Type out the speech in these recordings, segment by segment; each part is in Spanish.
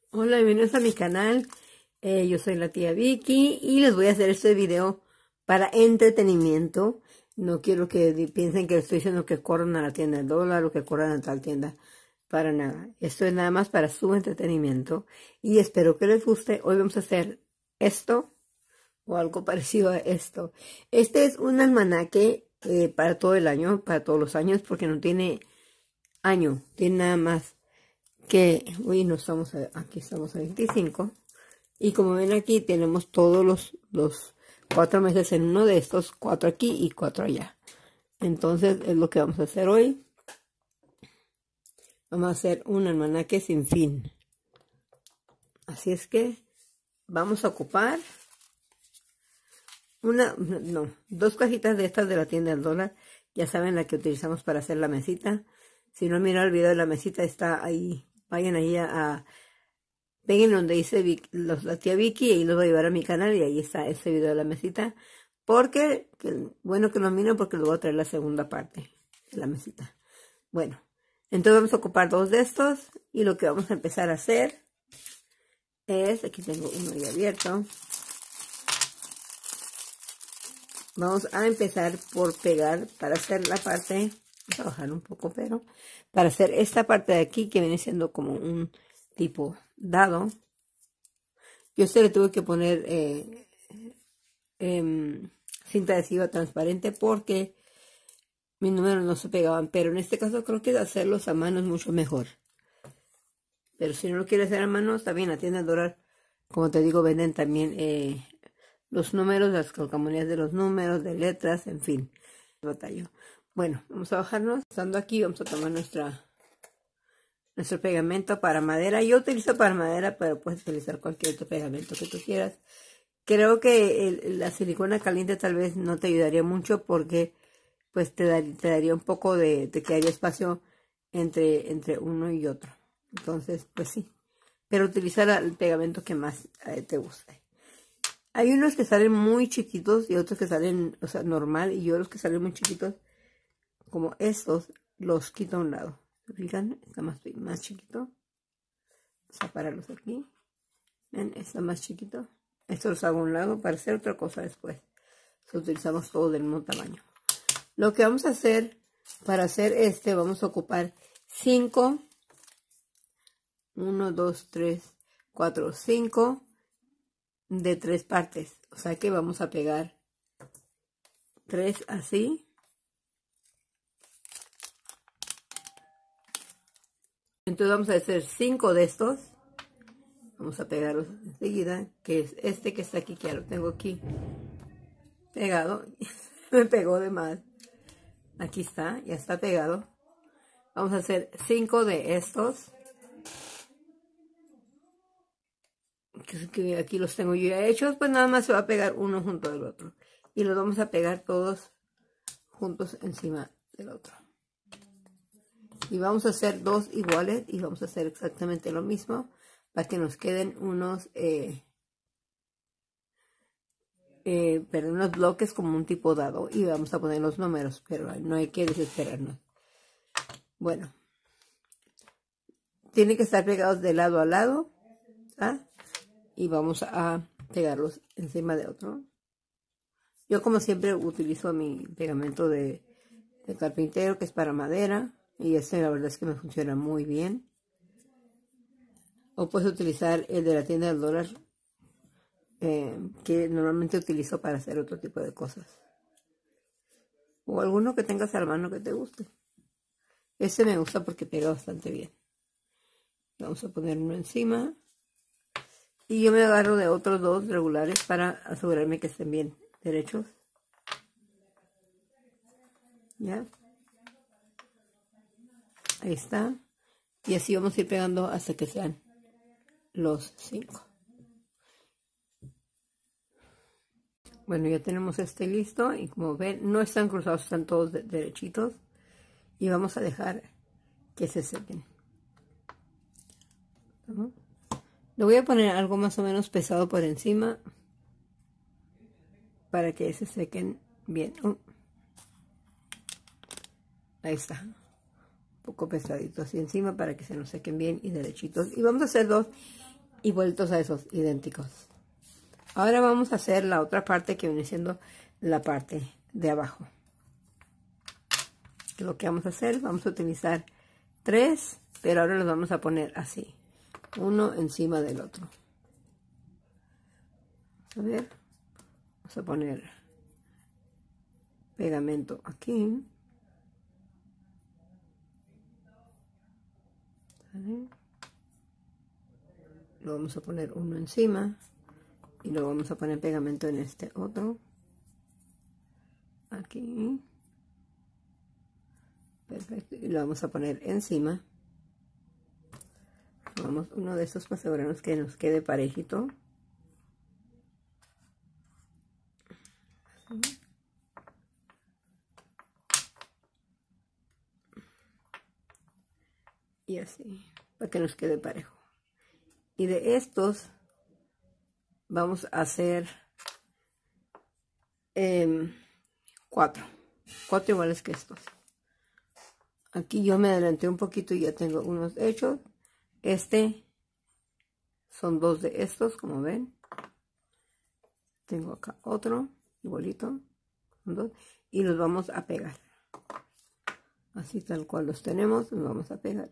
Hola, bienvenidos a mi canal. Yo soy la tía Vicky y les voy a hacer este video para entretenimiento. No quiero que piensen que les estoy diciendo que corran a la tienda del dólar o que corran a tal tienda. Para nada. Esto es nada más para su entretenimiento y espero que les guste. Hoy vamos a hacer esto o algo parecido a esto. Este es un almanaque para todo el año, para todos los años, porque no tiene año, tiene nada más que hoy no estamos aquí, estamos a 25 y como ven aquí tenemos todos los 4 meses en uno de estos, 4 aquí y 4 allá. Entonces es lo que vamos a hacer hoy. Vamos a hacer un almanaque sin fin, así es que vamos a ocupar dos cajitas de estas de la tienda del dólar. Ya saben, la que utilizamos para hacer la mesita. Si no han mirado el video de la mesita, está ahí. Vayan ahí peguen donde dice la tía Vicky y ahí los voy a llevar a mi canal y ahí está ese video de la mesita. Porque, bueno que lo miren porque les voy a traer la segunda parte de la mesita. Bueno, entonces vamos a ocupar dos de estos y lo que vamos a empezar a hacer es, aquí tengo uno ya abierto. Vamos a empezar por pegar para hacer la parte, vamos a bajar un poco, pero para hacer esta parte de aquí que viene siendo como un tipo dado. Yo le tuve que poner cinta adhesiva transparente porque mis números no se pegaban, pero en este caso creo que hacerlos a mano es mucho mejor. Pero si no lo quieres hacer a mano, está bien, la tienda del dólar, como te digo, venden también los números, las calcamonías de los números, de letras, en fin. Batallo. Bueno, vamos a bajarnos. Estando aquí, vamos a tomar nuestro pegamento para madera. Yo utilizo para madera, pero puedes utilizar cualquier otro pegamento que tú quieras. Creo que la silicona caliente tal vez no te ayudaría mucho porque pues te daría un poco te quedaría espacio entre uno y otro. Entonces, pues sí. Pero utilizar el pegamento que más te guste. Hay unos que salen muy chiquitos y otros que salen, o sea, normal. Y yo los que salen muy chiquitos, como estos, los quito a un lado. ¿Se fijan? Está más chiquito. Vamos a pararlos aquí. ¿Ven? Está más chiquito. Estos los hago a un lado para hacer otra cosa después. Entonces, utilizamos todo del mismo tamaño. Lo que vamos a hacer, para hacer vamos a ocupar 5. 1, 2, 3, 4, 5. De 3 partes, o sea que vamos a pegar 3 así, entonces vamos a hacer 5 de estos, vamos a pegarlos enseguida, que es este que está aquí, que ya lo tengo aquí pegado. Me pegó de más, aquí está, ya está pegado. Vamos a hacer 5 de estos, que aquí los tengo yo ya hechos, pues nada más se va a pegar uno junto del otro y los vamos a pegar todos juntos encima del otro. Y vamos a hacer dos iguales y vamos a hacer exactamente lo mismo para que nos queden unos unos bloques como un tipo dado y vamos a poner los números, pero no hay que desesperarnos. Bueno, tienen que estar pegados de lado a lado, ¿ah? Y vamos a pegarlos encima de otro. Yo como siempre utilizo mi pegamento de carpintero, que es para madera, y la verdad es que me funciona muy bien. O puedes utilizar el de la tienda del dólar, que normalmente utilizo para hacer otro tipo de cosas. O alguno que tengas a la mano que te guste. Este me gusta porque pega bastante bien. Vamos a poner uno encima. Y yo me agarro de otros dos regulares para asegurarme que estén bien derechos. ¿Ya? Ahí está. Y así vamos a ir pegando hasta que sean los 5. Bueno, ya tenemos listo y como ven no están cruzados, están todos derechitos y vamos a dejar que se sequen. Le voy a poner algo más o menos pesado por encima para que se sequen bien. Ahí está, un poco pesadito así encima para que se nos sequen bien y derechitos. Y vamos a hacer dos y vueltos a esos idénticos. Ahora vamos a hacer la otra parte que viene siendo la parte de abajo. Lo que vamos a hacer, vamos a utilizar 3, pero ahora los vamos a poner así, uno encima del otro. A ver, vamos a poner pegamento aquí. ¿Vale? Lo vamos a poner uno encima y lo vamos a poner pegamento en este otro. Aquí. Perfecto. Y lo vamos a poner encima. Vamos uno de estos para asegurarnos que nos quede parejito. Así. Y así, para que nos quede parejo. Y de estos vamos a hacer 4 iguales que estos. Aquí yo me adelanté un poquito y ya tengo unos hechos. Son 2 de estos, como ven. Tengo acá otro igualito, 2, y los vamos a pegar. Así tal cual los tenemos, los vamos a pegar.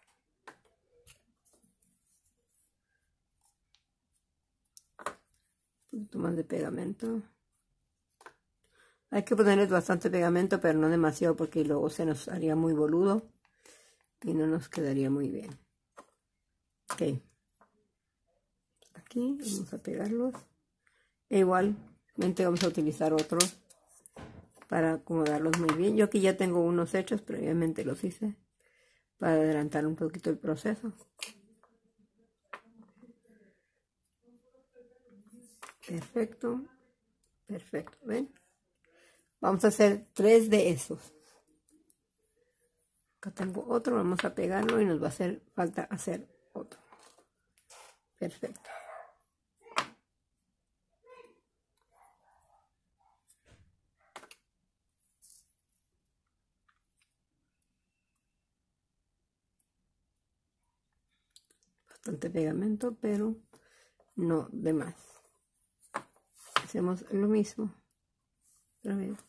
Un poquito más de pegamento. Hay que ponerles bastante pegamento, pero no demasiado porque luego se nos haría muy boludo y no nos quedaría muy bien. Ok. Aquí vamos a pegarlos. E igualmente vamos a utilizar otros para acomodarlos muy bien. Yo aquí ya tengo unos hechos, previamente los hice para adelantar un poquito el proceso. Perfecto, perfecto, ¿ven? Vamos a hacer 3 de esos. Acá tengo otro, vamos a pegarlo y nos va a hacer falta hacer otro. Perfecto. Bastante pegamento, pero no de más. Hacemos lo mismo. Otra vez.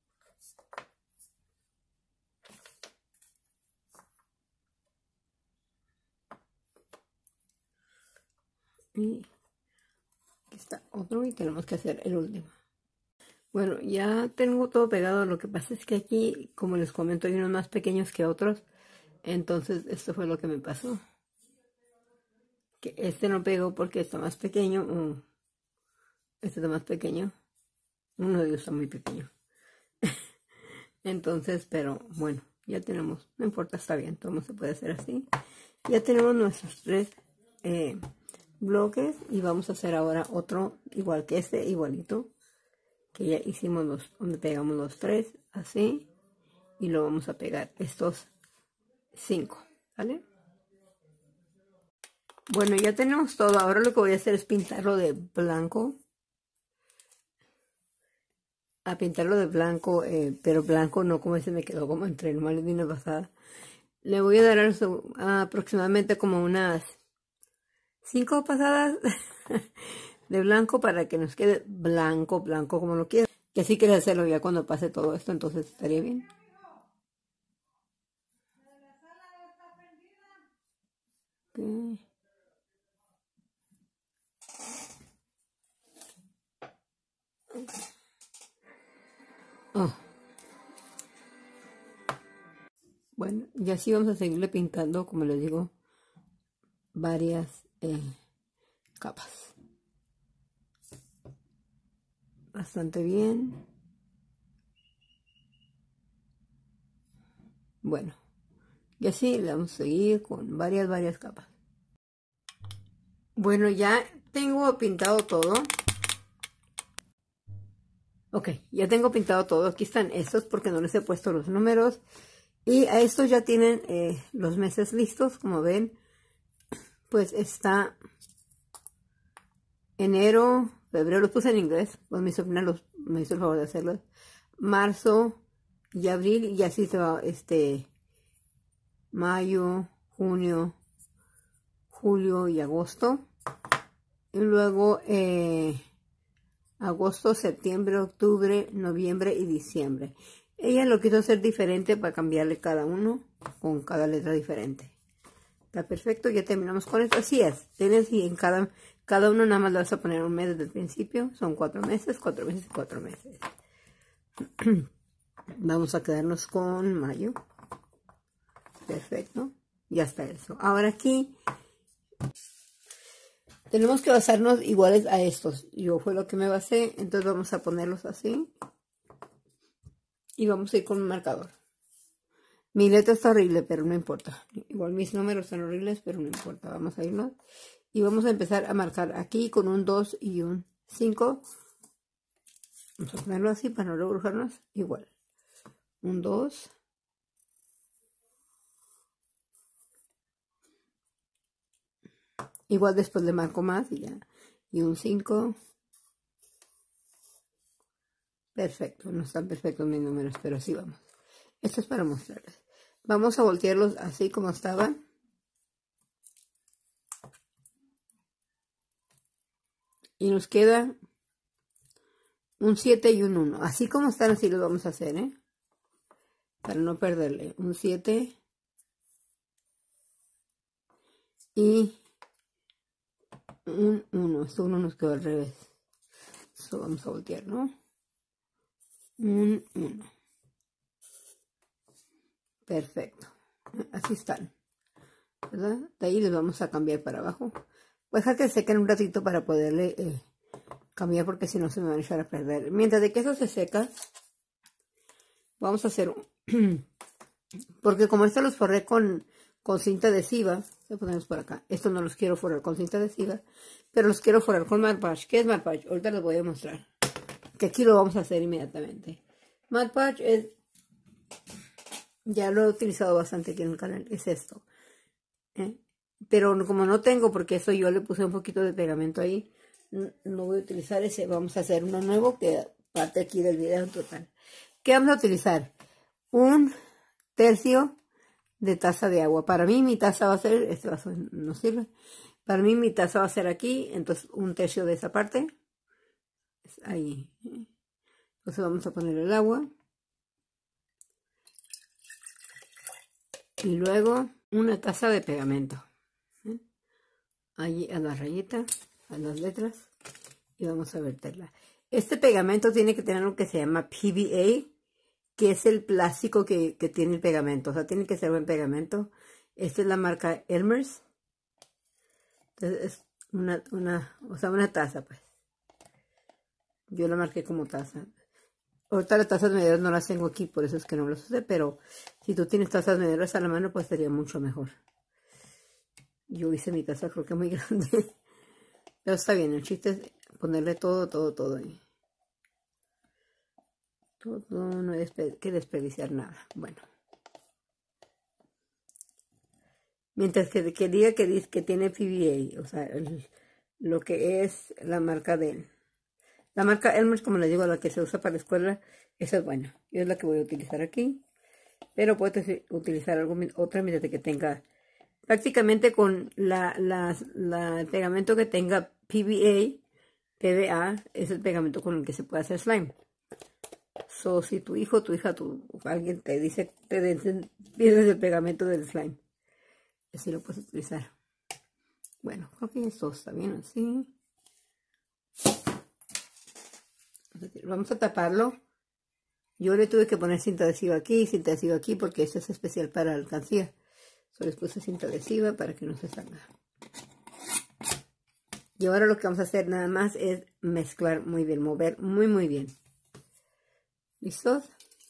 Y aquí está otro y tenemos que hacer el último. Bueno, ya tengo todo pegado. Lo que pasa es que aquí, como les comento, hay unos más pequeños que otros. Entonces, esto fue lo que me pasó. Que este no pegó porque está más pequeño. Este está más pequeño. Uno de ellos está muy pequeño. Entonces, pero bueno, ya tenemos. No importa, está bien. Todo se puede hacer así. Ya tenemos nuestros 3 bloques. Y vamos a hacer ahora otro igual que este, igualito. Que ya hicimos donde pegamos los 3, así. Y lo vamos a pegar estos 5, ¿vale? Bueno, ya tenemos todo. Ahora lo que voy a hacer es pintarlo de blanco. A pintarlo de blanco, pero blanco no como ese me quedó como entre normal y una pasada. Le voy a dar aproximadamente como unas 5 pasadas de blanco para que nos quede blanco, blanco como lo quiero. Y así quieres hacerlo ya cuando pase todo esto, entonces estaría bien. Okay. Oh. Bueno, y así vamos a seguirle pintando, como les digo, varias capas. Bastante bien. Bueno, y así le vamos a seguir con varias capas. Bueno, ya tengo pintado todo. Ok, ya tengo pintado todo. Aquí están estos porque no les he puesto los números. Y a estos ya tienen los meses listos, como ven. Pues está enero, febrero, los puse en inglés. Pues mi sobrina me hizo el favor de hacerlos. Marzo y abril, y así se va mayo, junio, julio y agosto. Y luego agosto, septiembre, octubre, noviembre y diciembre. Ella lo quiso hacer diferente para cambiarle cada uno con cada letra diferente. Está perfecto, ya terminamos con esto. Así es, tienes y en cada uno nada más le vas a poner un mes desde el principio. Son 4 meses, 4 meses, 4 meses. Vamos a quedarnos con mayo. Perfecto, ya está eso. Ahora aquí tenemos que basarnos iguales a estos. Yo fue lo que me basé, entonces vamos a ponerlos así. Y vamos a ir con un marcador. Mi letra está horrible, pero no importa. Igual mis números están horribles, pero no importa. Vamos a irnos. Y vamos a empezar a marcar aquí con un 2 y un 5. Vamos a ponerlo así para no rebrujarnos. Igual. Un 2. Igual después le marco más y ya. Y un 5. Perfecto. No están perfectos mis números, pero así vamos. Esto es para mostrarles. Vamos a voltearlos así como estaban. Y nos queda un 7 y un 1. Así como están, así los vamos a hacer, ¿eh? Para no perderle. Un 7 y un 1. Esto 1 nos quedó al revés. Eso vamos a voltear, ¿no? Un 1. Perfecto. Así están, ¿verdad? De ahí les vamos a cambiar para abajo. Voy a dejar que sequen un ratito para poderle cambiar, porque si no se me van a echar a perder. Mientras de que eso se seca, vamos a hacer porque como estos los forré con cinta adhesiva, lo ponemos por acá. Estos no los quiero forrar con cinta adhesiva, pero los quiero forrar con Mod Podge. ¿Qué es Mod Podge? Ahorita les voy a mostrar, que aquí lo vamos a hacer inmediatamente. Mod Podge es, ya lo he utilizado bastante aquí en el canal, es esto. Pero como no tengo, porque eso yo le puse un poquito de pegamento ahí, no voy a utilizar ese. Vamos a hacer uno nuevo que parte aquí del video total. ¿Qué vamos a utilizar? Un tercio de taza de agua. Para mí mi taza va a ser, este vaso no sirve. Para mí mi taza va a ser aquí, entonces un tercio de esa parte. Ahí. Entonces vamos a poner el agua. Y luego una taza de pegamento. Allí a la rayita, a las letras. Y vamos a verterla. Este pegamento tiene que tener lo que se llama PVA, que es el plástico que tiene el pegamento. O sea, tiene que ser buen pegamento. Esta es la marca Elmer's. Entonces es una taza, pues. Yo la marqué como taza. Ahorita las tazas medidas no las tengo aquí, por eso es que no las usé, pero si tú tienes tazas medidas a la mano, pues sería mucho mejor. Yo hice mi taza, creo que muy grande. Pero está bien, el chiste es ponerle todo ahí. Todo, no hay que desperdiciar nada. Bueno. Mientras que diga que tiene PVA, o sea, lo que es la marca de él. La marca Elmer's, como les digo, la que se usa para la escuela, esa es buena. Yo es la que voy a utilizar aquí. Pero puedes utilizar otra mientras que tenga, prácticamente con el pegamento que tenga PVA, es el pegamento con el que se puede hacer slime. So, si tu hijo, tu hija, alguien te dice, pides el pegamento del slime, así lo puedes utilizar. Bueno, creo que esto está bien así. Vamos a taparlo. Yo le tuve que poner cinta adhesiva aquí, porque esto es especial para la alcancía. Solo les puse cinta adhesiva para que no se salga. Y ahora lo que vamos a hacer nada más es mezclar muy bien, mover muy bien. ¿Listos?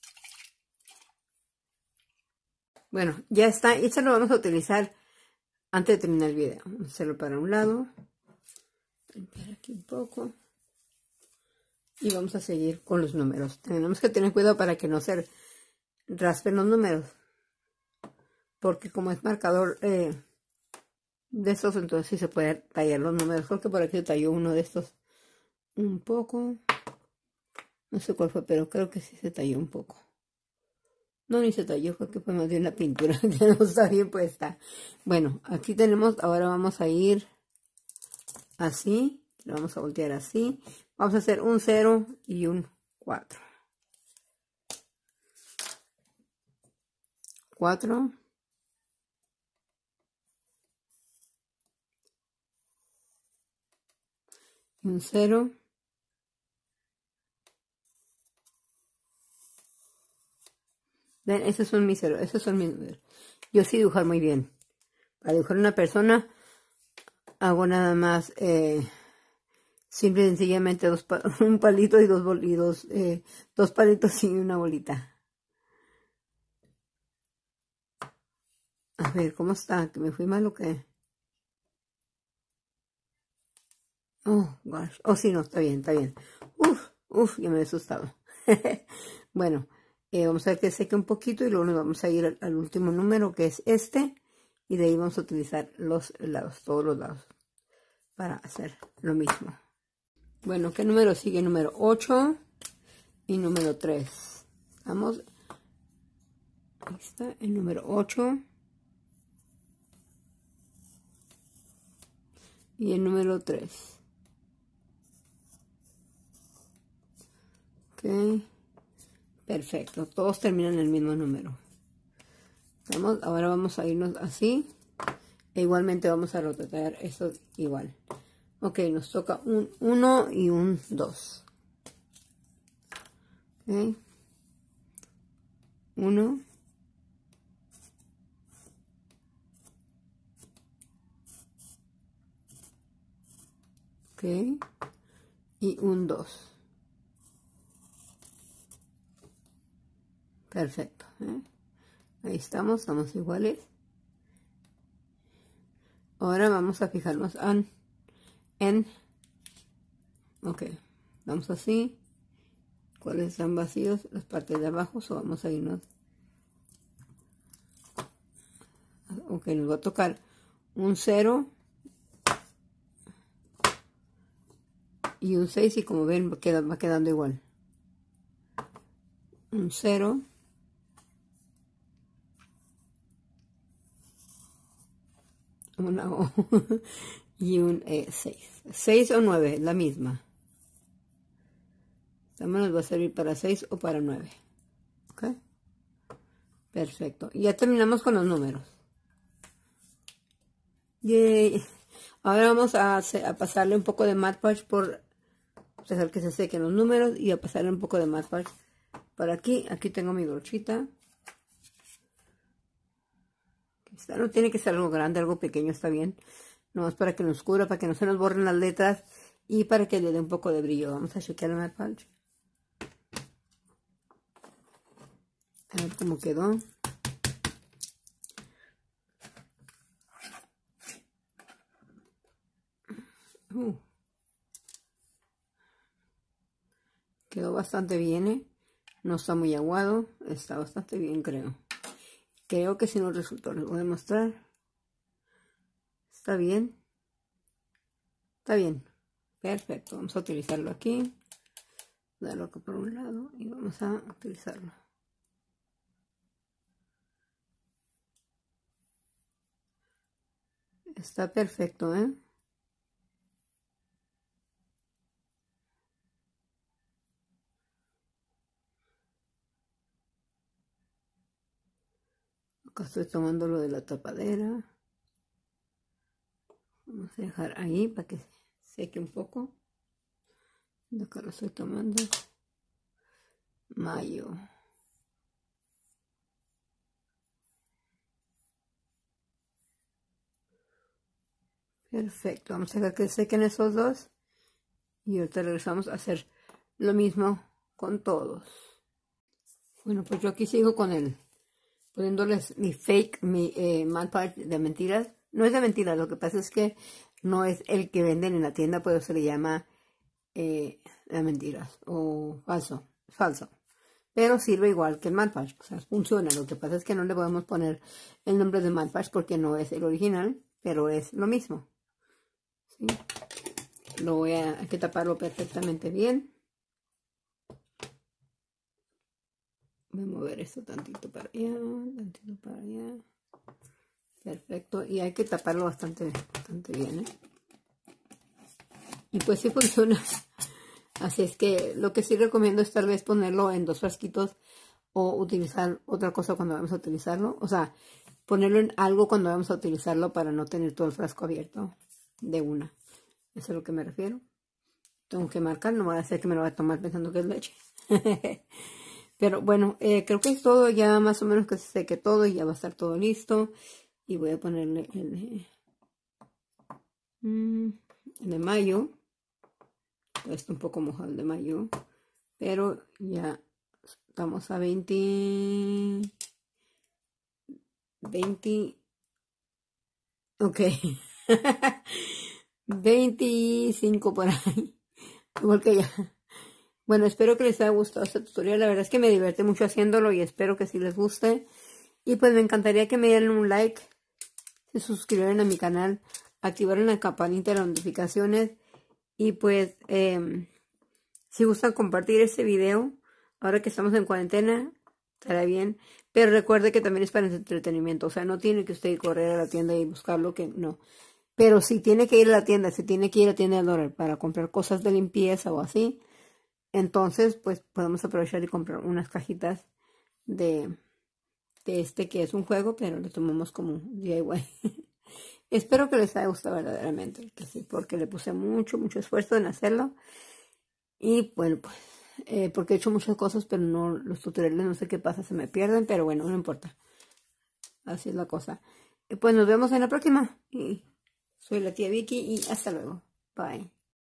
Bueno, ya está. Y esto lo vamos a utilizar antes de terminar el video. Vamos a hacerlo para un lado. Limpiar aquí un poco. Y vamos a seguir con los números. Tenemos que tener cuidado para que no se raspen los números. Porque como es marcador de estos, entonces sí se puede tallar los números. Creo que por aquí talló uno de estos un poco. No sé cuál fue, pero creo que sí se talló un poco. No, ni se talló, creo que fue más bien la pintura que no está bien puesta. Bueno, aquí tenemos, ahora vamos a ir así, lo vamos a voltear así. Vamos a hacer un 0 y un 4. 4. Un 0. Ven, esos son mis ceros, esos son mis números. Yo sé dibujar muy bien. Para dibujar una persona, hago nada más, simple y sencillamente un palito y dos palitos y una bolita. A ver, ¿cómo está? ¿Que me fui mal o qué? Oh, gosh. Oh, sí, no, está bien, está bien. Ya me he asustado. Bueno, vamos a ver que seque un poquito y luego nos vamos a ir al último número, que es este. Y de ahí vamos a utilizar los lados, todos los lados, para hacer lo mismo. Bueno, ¿qué número sigue? Número 8 y número 3. Vamos. Ahí está el número 8. Y el número 3. Ok. Perfecto. Todos terminan en el mismo número. Ahora vamos a irnos así. E igualmente vamos a rotar esto igual. Ok, nos toca un 1 y un 2. Ok. 1. Ok. Y un 2. Perfecto. Ahí estamos iguales. Ahora vamos a fijarnos en ok, vamos así. ¿Cuáles están vacíos? Las partes de abajo. O vamos a irnos. Ok, nos va a tocar un 0 y un 6 y como ven va quedando igual. Un 0 una O y un 6. 6 o 9, la misma. También nos va a servir para 6 o para 9. ¿Ok? Perfecto. Y ya terminamos con los números. Yay. Ahora vamos a pasarle un poco de Mod Podge por dejar que se sequen los números y a pasarle un poco de Mod Podge por aquí. Aquí tengo mi brochita. No tiene que ser algo grande, algo pequeño está bien. Nomás para que nos cubra, para que no se nos borren las letras y para que le dé un poco de brillo. Vamos a chequear el Mod Podge. A ver cómo quedó. Quedó bastante bien, ¿eh? No está muy aguado. Está bastante bien, creo. Creo que si no resultó, les voy a mostrar. Está bien. Está bien. Perfecto. Vamos a utilizarlo aquí. Darlo acá por un lado y vamos a utilizarlo. Está perfecto, ¿eh? Acá estoy tomando lo de la tapadera. Vamos a dejar ahí para que seque un poco. De acá lo estoy tomando. Mayo. Perfecto. Vamos a dejar que sequen esos dos. Y ahorita regresamos a hacer lo mismo con todos. Bueno, pues yo aquí sigo con él. Poniéndoles mi fake, mi Mod Podge de mentiras. No es de mentiras, lo que pasa es que no es el que venden en la tienda, pero se le llama de mentiras o falso. Pero sirve igual que el Mod Podge, o sea, funciona. Lo que pasa es que no le podemos poner el nombre de Mod Podge porque no es el original, pero es lo mismo. ¿Sí? Hay que taparlo perfectamente bien. Voy a mover esto tantito para allá, tantito para allá. Perfecto. Y hay que taparlo bastante bien, ¿eh? Y pues sí funciona. Así es que lo que sí recomiendo es tal vez ponerlo en 2 frasquitos o utilizar otra cosa cuando vamos a utilizarlo. O sea, ponerlo en algo cuando vamos a utilizarlo para no tener todo el frasco abierto de una. Eso es a lo que me refiero. Tengo que marcar, no voy a hacer que me lo voy a tomar pensando que es leche. Pero bueno, creo que es todo. Ya más o menos que se seque todo y ya va a estar todo listo. Y voy a ponerle el de mayo. Está un poco mojado el de mayo. Pero ya estamos a 20. Ok. 25 por ahí. Igual que ya. Bueno, espero que les haya gustado este tutorial. La verdad es que me divierte mucho haciéndolo y espero que sí les guste. Y pues me encantaría que me dieran un like, se suscribieran a mi canal, activaran la campanita de las notificaciones. Y pues, si gustan compartir este video, ahora que estamos en cuarentena, estará bien. Pero recuerde que también es para entretenimiento. O sea, no tiene que usted correr a la tienda y buscarlo, que no. Pero si tiene que ir a la tienda, si tiene que ir a la tienda de dólar para comprar cosas de limpieza o así, entonces pues podemos aprovechar y comprar unas cajitas de este que es un juego, pero lo tomamos como DIY. Espero que les haya gustado verdaderamente, que sí, porque le puse mucho esfuerzo en hacerlo. Y bueno, pues, porque he hecho muchas cosas, pero no, los tutoriales no sé qué pasa, se me pierden, pero bueno, no importa. Así es la cosa. Pues nos vemos en la próxima. Y soy la tía Vicky y hasta luego. Bye.